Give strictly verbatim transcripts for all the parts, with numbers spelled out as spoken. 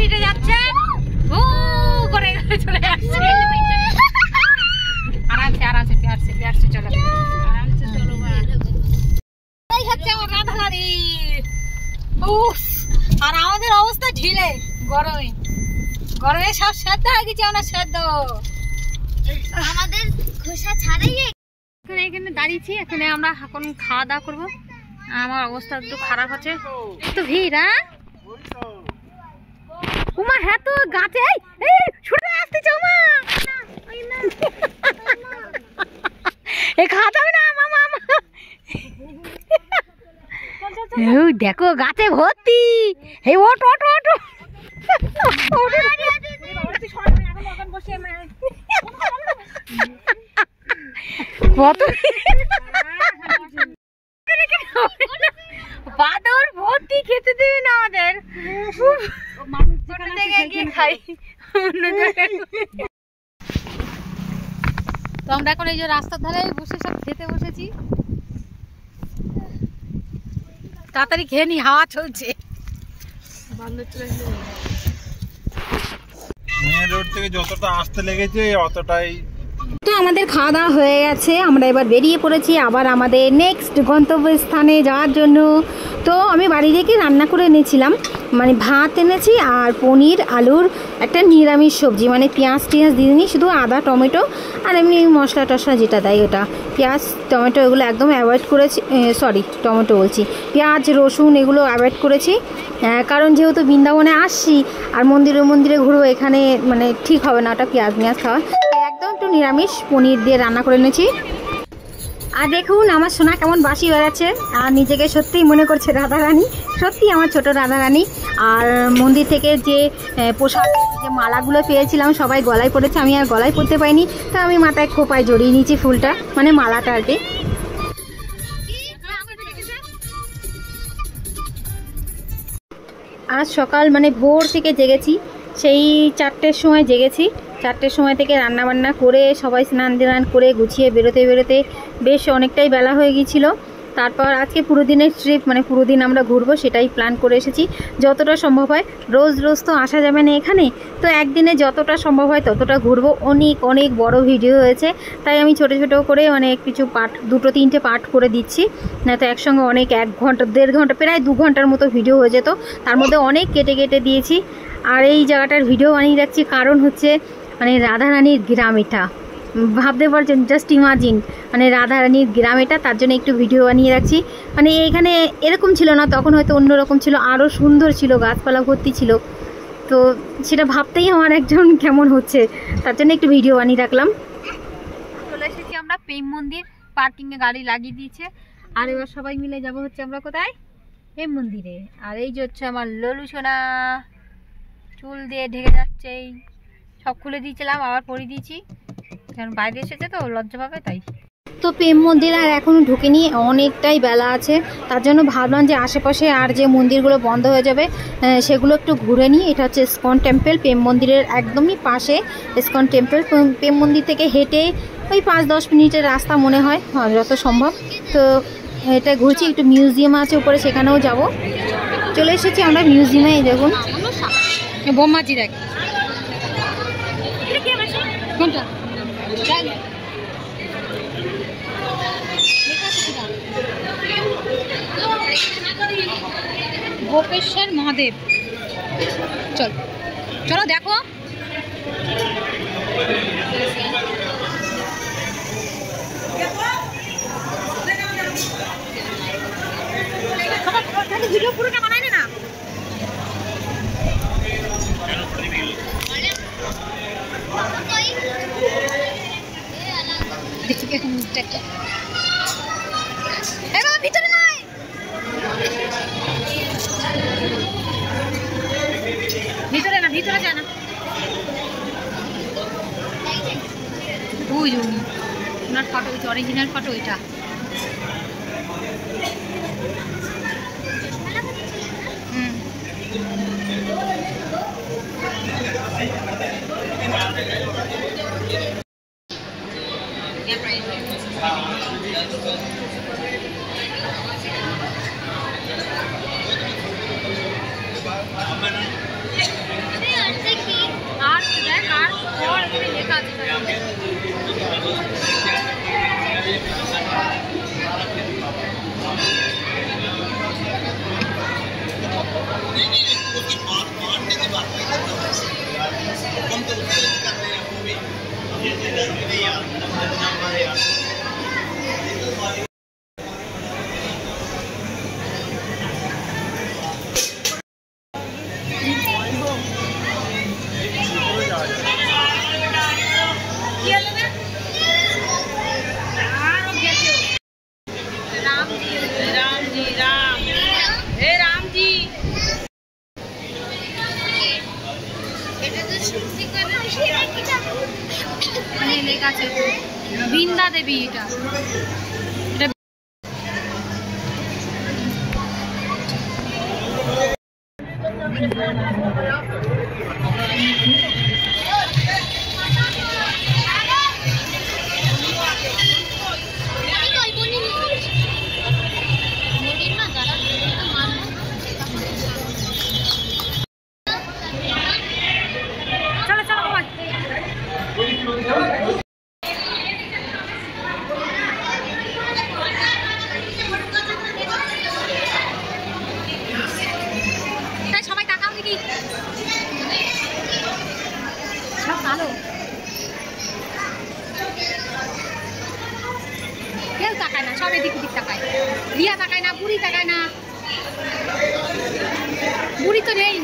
হেঁটে যাচ্ছে, ও করে চলে আসছে। আরামসে আরামসে প্যারসে প্যারসে চলো, আরামসে চলো। এই হচ্ছে আমার রাধারানী। উফ, আর আমাদের অবস্থা ঢিলে, গরমে গরমে সব সেদ্ধ হয়ে গেছে। আমরা সেদ্ধ আমাদের খোসা ছাড়াই এখানে এখানে দাঁড়িয়েছি। এখানে আমরা এখন খাওয়া দাওয়া করবো। আমার অবস্থা একটু খারাপ আছে, একটু ভিড়। হ্যাঁ উমা, হ্যাঁ তো গাছে ছুটে আসতেছে উমা। এ খাওয়া যাবে না মামা। দেখো গাছে ভর্তি। এই ওট ওট ওট বাদর ভর্তি, খেতে দেবে না আমাদের। খাই তো আমরা এখন এই যে রাস্তার ধারে বসে সব খেতে বসেছি। তাড়াতাড়ি খেয়ে নি, হাওয়া চলছে। মেন রোড থেকে যতটা আসতে লেগেছে অতটাই। তো আমাদের খাওয়া দাওয়া হয়ে গেছে, আমরা এবার বেরিয়ে পড়েছি আবার আমাদের নেক্সট গন্তব্যস্থানে যাওয়ার জন্য। তো আমি বাড়ি থেকে রান্না করে এনেছিলাম, মানে ভাত এনেছি আর পনির আলুর একটা নিরামিষ সবজি, মানে পেঁয়াজ টিয়াজ দিইনি, শুধু আদা টমেটো আর এমনি মশলা টশলা যেটা দেয় ওটা। পেঁয়াজ টমেটো এগুলো একদম অ্যাভয়েড করেছি, সরি টমেটো বলছি, পেঁয়াজ রসুন এগুলো অ্যাভয়েড করেছি, কারণ যেহেতু বৃন্দাবনে আসছি আর মন্দিরে মন্দিরে ঘুরবো, এখানে মানে ঠিক হবে না ওটা পেঁয়াজ পেঁয়াজ খাওয়া। একদম একটু নিরামিষ পনির দিয়ে রান্না করে এনেছি। আর দেখুন আমার সোনা কেমন বাঁশি বেড়াচ্ছে, আর নিজেকে সত্যিই মনে করছে রাধারানী, সত্যি আমার ছোট রাধারানী। আর মন্দির থেকে যে পোশাক যে মালাগুলো পেয়েছিলাম সবাই গলায় পড়েছে, আমি আর গলায় পড়তে পাইনি, তা আমি মাথায় খোপায় জড়িয়ে নিয়েছি ফুলটা, মানে মালাটা আর কি। আজ সকাল মানে ভোর থেকে জেগেছি, সেই চারটের সময় জেগেছি। চারটের সময় থেকে রান্না বান্না করে সবাই স্নান টান করে গুছিয়ে বেরোতে বেরোতে বেশ অনেকটাই বেলা হয়ে গিয়েছিল। তারপর আজকে পুরো দিনের ট্রিপ, মানে পুরো দিন আমরা ঘুরবো সেটাই প্ল্যান করে এসেছি। যতটা সম্ভব হয়, রোজ রোজ তো আসা যাবে না এখানে, তো একদিনে যতটা সম্ভব হয় ততটা ঘুরবো। অনেক অনেক বড় ভিডিও হয়েছে, তাই আমি ছোট ছোট করে অনেক কিছু পার্ট, দুটো তিনটে পার্ট করে দিচ্ছি, না তো একসঙ্গে অনেক এক ঘন্টা দেড় ঘন্টা প্রায় দু ঘন্টার মতো ভিডিও হয়ে যেত, তার মধ্যে অনেক কেটে কেটে দিয়েছি। আর এই জায়গাটার ভিডিও বানিয়ে রাখছি কারণ হচ্ছে মানে রাধারানীর গ্রাম, এটা ভাবতে পারছেন, জাস্ট ইমাজিন, মানে রাধারানীর গ্রাম এটা, তার জন্য একটু ভিডিও বানিয়ে রাখছি। মানে এখানে এরকম ছিল না, তখন হয়তো অন্যরকম ছিল, আরও সুন্দর ছিল, গাছপালা ভর্তি ছিল, তো সেটা ভাবতেই আমার একজন কেমন হচ্ছে, তার জন্য একটু ভিডিও বানিয়ে রাখলাম। চলে এসেছি আমরা প্রেম মন্দির, পার্কিংয়ে গাড়ি লাগিয়ে দিয়েছে, আর এবার সবাই মিলে যাব হচ্ছে আমরা কোথায়, প্রেম মন্দিরে। আর এই যে হচ্ছে আমার ললু সোনা, চুল দিয়ে ঢেকে যাচ্ছে, সব খুলে দিয়েছিলাম আবার পরিয়ে দিয়েছি, কারণ বাইরে এসেছে তো লজ্জা পাবে তাই। তো প্রেম মন্দির আর এখনও ঢুকিনি, অনেকটাই বেলা আছে, তার জন্য ভাবলাম যে আশেপাশে আর যে মন্দিরগুলো বন্ধ হয়ে যাবে সেগুলো একটু ঘুরে নিই। এটা হচ্ছে ইসকন টেম্পল, প্রেম মন্দিরের একদমই পাশে ইসকন টেম্পল। প্রেম মন্দির থেকে হেঁটে ওই পাঁচ দশ মিনিটের রাস্তা মনে হয় যত সম্ভব। তো এটা ঘুরছি, একটু মিউজিয়াম আছে উপরে, সেখানেও যাব। চলে এসেছি আমরা মিউজিয়ামে, এই দেখুন বোমাজি দেখ কোনটা গোপেশ্বর মহাদেব। চল চলো দেখো, ভিডিও পুরোটা বানাই না। ভিতরে নাই, ভিতরে না, ভিতরে যায় না। ওই ওনার ফটো, অরিজিনাল ফটো এটা। হুম আসছে দেখ আর পর এখানে লেখা আছে লেখা আছে বৃন্দা দেবী। এটা কেউ তাকায় না, সব এদিক ওদিক তাকায়। রিয়া তাকায় না, বুড়ি তাকায় না, বুড়ি তো নেই।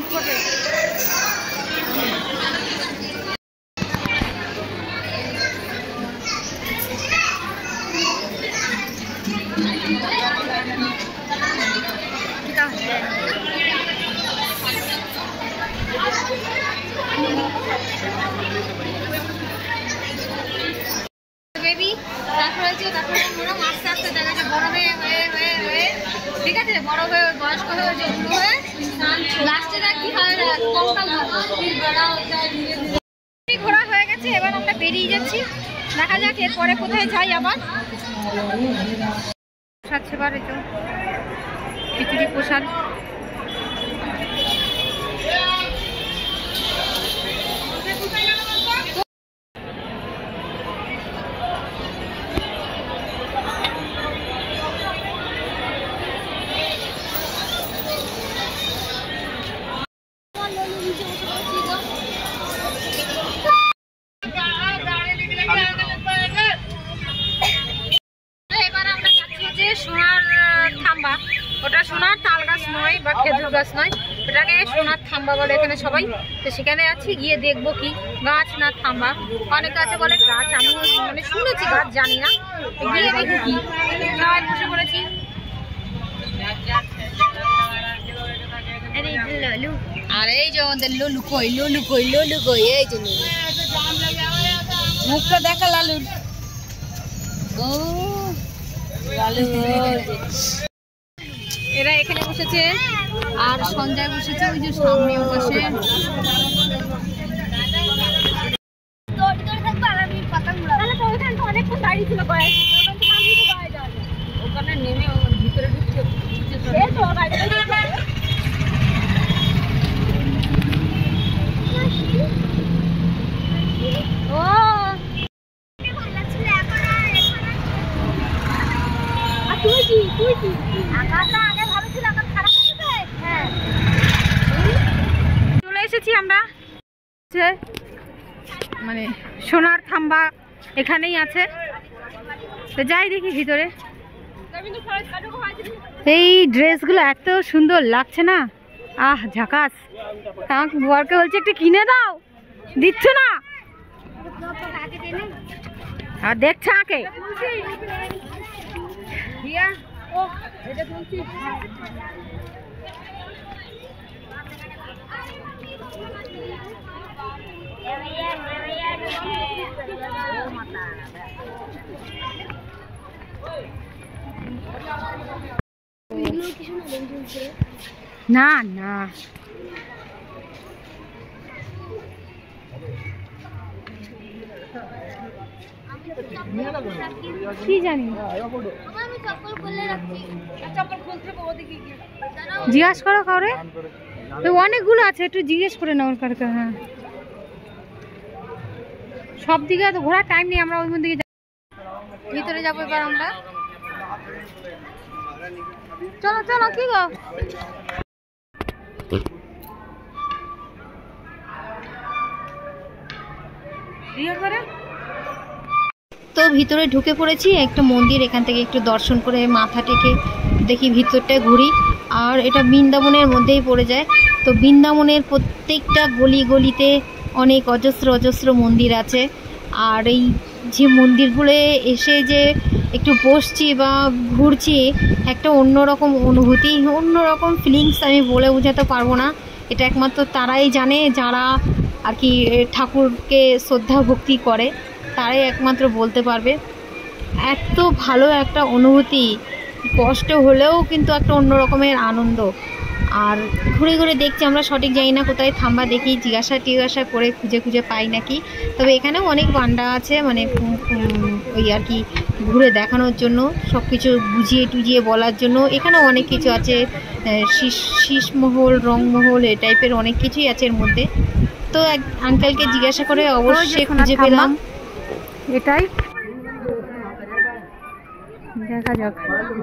আস্তে আস্তে দেখা যায় বড় হয়ে হয়ে হয়ে হয়ে ঠিক আছে, বড় হয়ে বয়স্ক হয়ে যেগুলো হয়ে লাস্টে কি হয় ঘোরা হয়ে গেছে। এবার আমরা বেরিয়ে যাচ্ছি, দেখা যাক এরপরে কোথায় যাই। আবার প্রসাদ সেবার এই তো খিচুড়ি প্রসাদ। ওটা সোনার তাল গাছ নয় বা খেজুর গাছ নয়, এটাকে সোনার থাম্বা বলে এখানে সবাই। তো সেখানে আছি, গিয়ে দেখবো কি গাছ না থাম্বা। অনেক গাছে বলে গাছ, আমি মানে শুনেছি গাছ, জানি না। গিয়ে দেখি কি সবাই বসে পড়েছি। আর এই যে আমাদের লুলু কই, লুলু কই, লুলু কই, এই যে মুখটা দেখা লালুর। ও লালু এরা এখানে বসেছে আর সঞ্জয় বসেছে ওই যে সামনে বসে। অনেকক্ষণ দাঁড়িয়ে ছিল ওখানে নেমে ভিতরে ঢুকছে। ও তুই কি তুই কি আগে ভালো ছিল, এখন খারাপ হয়ে গেছে। হ্যাঁ চলে এসেছি আমরা, মানে সোনার থাম্বা এখানেই আছে। তো যাই দেখি ভিতরে। এই ড্রেসগুলো এত সুন্দর লাগছে না, আহ ঝাকাস। আমাকে বরকে বলছে একটু কিনে দাও, দিচ্ছ না। আর দেখছে আঁকে না না কি জানি, জিজ্ঞাসা করো কাউরে, অনেকগুলো আছে, একটু জিজ্ঞেস করে নাও কার কার। হ্যাঁ সব দিকে তো ঘোরার টাইম নেই, আমরা ওই দিকে ভিতরে যাবো এবার আমরা। চলো চলো, কি গো তো ভিতরে ঢুকে পড়েছি একটা মন্দির, এখান থেকে একটু দর্শন করে মাথা টেকে দেখি ভিতরটা ঘুরি। আর এটা বৃন্দাবনের মধ্যেই পড়ে যায়। তো বৃন্দাবনের প্রত্যেকটা গলি গলিতে অনেক অজস্র অজস্র মন্দির আছে। আর এই যে মন্দিরগুলো এসে যে একটু বসছি বা ঘুরছি, একটা অন্যরকম অনুভূতি, অন্যরকম ফিলিংস আমি বলে বোঝাতে পারবো না। এটা একমাত্র তারাই জানে যারা আর কি ঠাকুরকে শ্রদ্ধা ভক্তি করে, তারাই একমাত্র বলতে পারবে। এত ভালো একটা অনুভূতি, কষ্ট হলেও কিন্তু একটা অন্য রকমের আনন্দ। আর ঘুরে ঘুরে দেখছি, আমরা সঠিক জানি না কোথায় থামবা, দেখি জিজ্ঞাসা টিজ্ঞাসা করে খুঁজে খুঁজে পাই নাকি। তবে এখানেও অনেক বান্ডা আছে, মানে ওই আর কি ঘুরে দেখানোর জন্য, সব কিছু বুঝিয়ে টুজিয়ে বলার জন্য। এখানেও অনেক কিছু আছে, শীষ শীষমহল, রংমহল, এই টাইপের অনেক কিছুই আছে এর মধ্যে। তো এক আঙ্কেলকে জিজ্ঞাসা করে অবশ্যই খুঁজে পেলাম। এটাই দেখা যাক।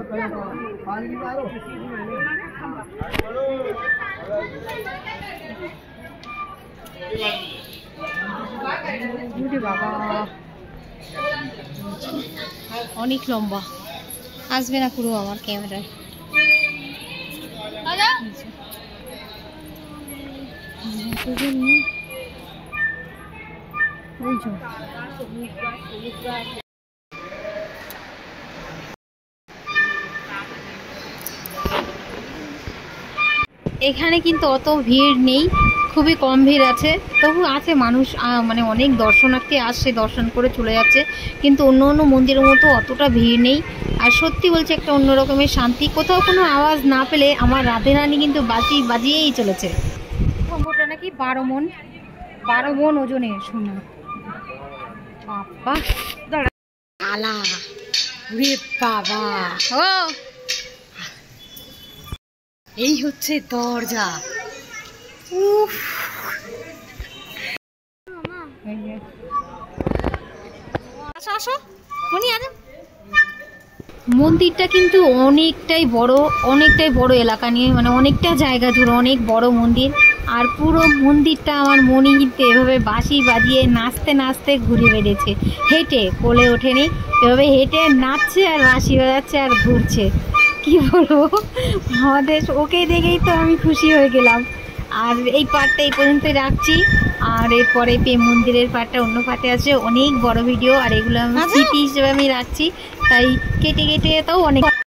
বাবা অনেক লম্বা, আসবে না পুরো আমার ক্যামেরায়। এখানে কিন্তু অত ভিড় নেই, খুবই কম ভিড় আছে। তবু আছে মানুষ, মানে অনেক দর্শনার্থী আসছে, দর্শন করে চলে যাচ্ছে। কিন্তু অন্য অন্য মন্দিরের মতো অতটা ভিড় নেই। আর সত্যি বলছে, একটা অন্য রকমের শান্তি। কোথাও কোনো আওয়াজ না পেলে আমার রাধে রানী কিন্তু বাজি বাজিয়েই চলেছে। সম্ভবটা নাকি বারো মন বারো মন ওজনে সোনা। বাবা আলা রে বাবা, ও এই হচ্ছে দরজা। উফ, আসো আসো মনি, আজ মন্দিরটা কিন্তু অনেকটাই বড়, অনেকটাই বড় এলাকা নিয়ে, মানে অনেকটা জায়গা জুড়ে অনেক বড় মন্দির। আর পুরো মন্দিরটা আমার মনি কিন্তু এভাবে বাঁশি বাজিয়ে নাচতে নাচতে ঘুরে বেড়েছে, হেঁটে কোলে ওঠেনি, এভাবে হেঁটে নাচছে আর বাঁশি বাজাচ্ছে আর ঘুরছে। কি বলবো, আমাদের ওকে দেখেই তো আমি খুশি হয়ে গেলাম। আর এই পার্টটা এই পর্যন্তই রাখছি। আর এরপরে প্রেম মন্দিরের পার্টটা অন্য পার্টে আছে, অনেক বড় ভিডিও। আর এগুলো আমি স্মৃতি হিসেবে আমি রাখছি, তাই কেটে কেটে তাও অনেক